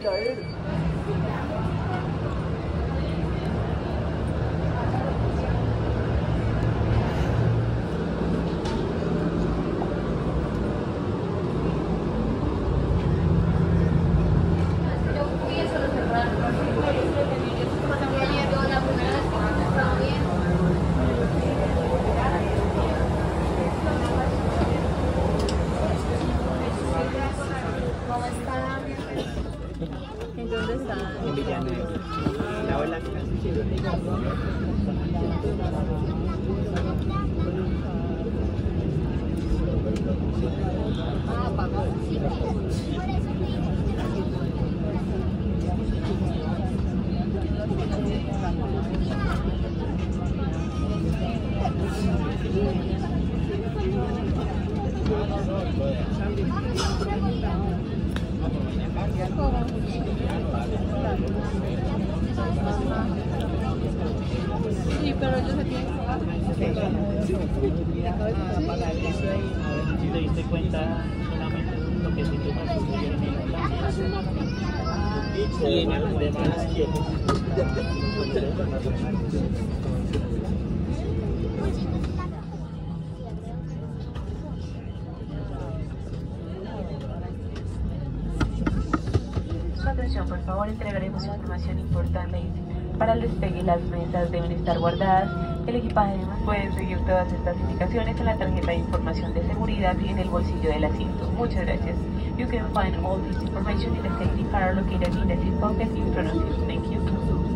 caer. ¿En dónde está? En Villanueva. La ola Ah, papá. Sí, pero ellos se tienen que Si te diste cuenta solamente lo que se toma y en las demás Su atención, por favor, entregaremos información importante. Para el despegue, las mesas deben estar guardadas. El equipaje puede seguir todas estas indicaciones en la tarjeta de información de seguridad y en el bolsillo del asiento. Muchas gracias. You can find all this information in the safety card located in the seat pocket in front of you. Thank you.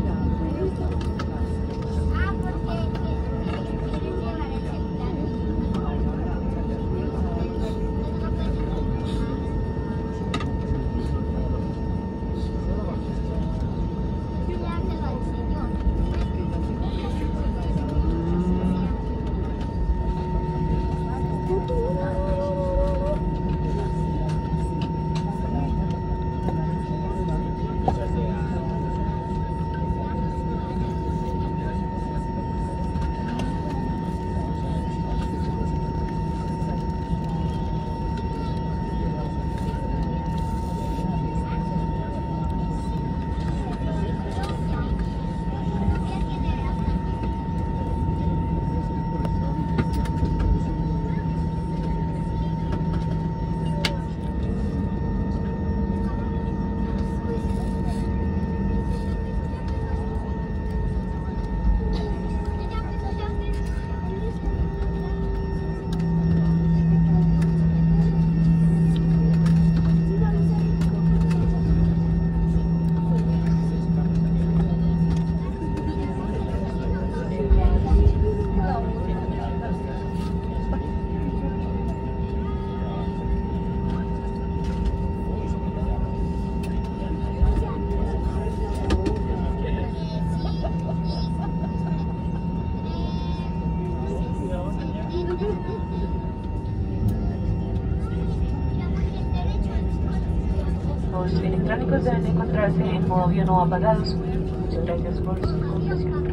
Los electrónicos deben encontrarse en modo avión o apagados. Muchas gracias por su comprensión.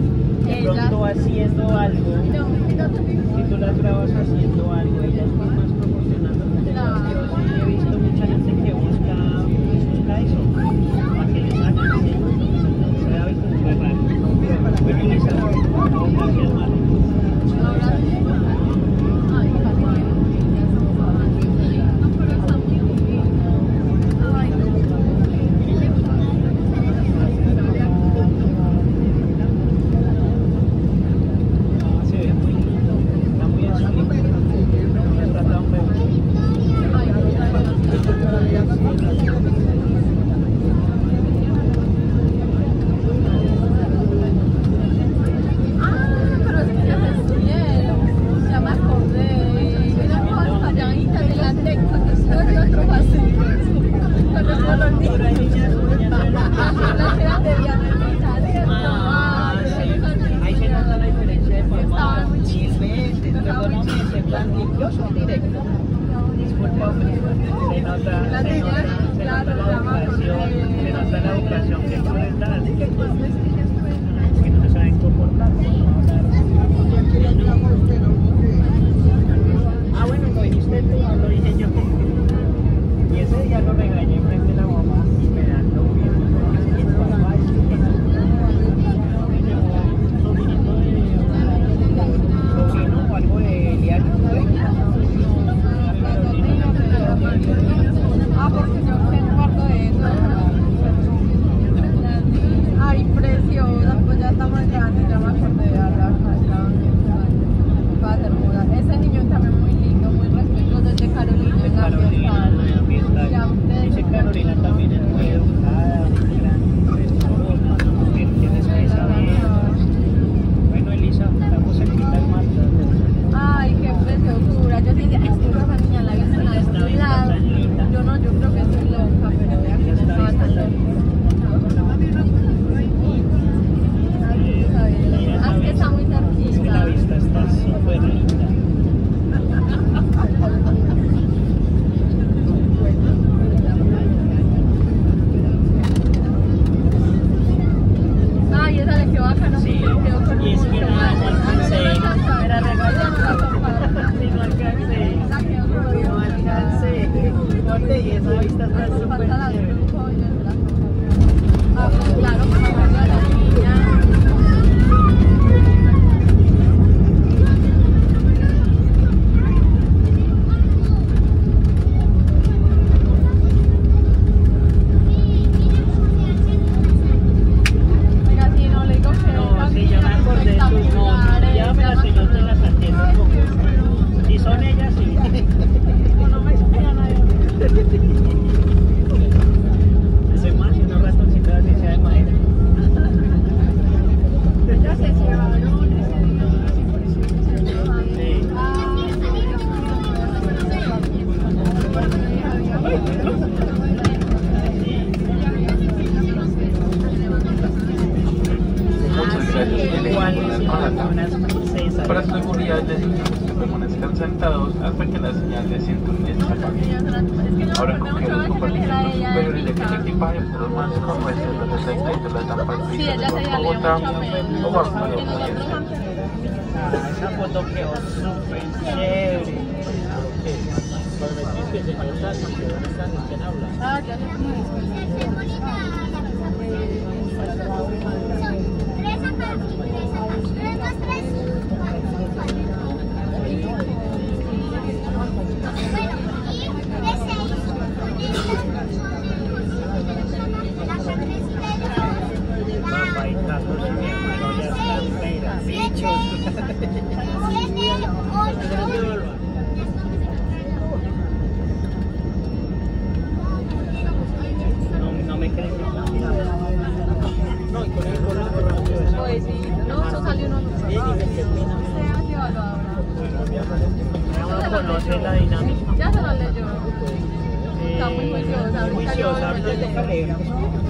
De pronto haciendo algo, si tú las grabas haciendo algo, ellas mismas proporcionando contenidos. Yo sí he visto mucha gente que busca eso, para que les hagan, ¿sí? Se ha visto súper raro. Bueno, Elisa, no, gracias, Marta. Para seguridad les indicamos que permanezcan sentados hasta que la señal de cinturón se apague. Ahora con que los compartimentos superiores de aquel equipaje fueron más con muestras de los efectos de la etapa de Bogotá o bajo de esa foto quedó súper chévere. ¿Quién habla? Ah, ya No me crees. No, y con el color. Pues sí, no, eso salió uno. Uno conoce la dinámica. Ya se lo leyó. Está muy juiciosa. Juiciosa, no es de leer.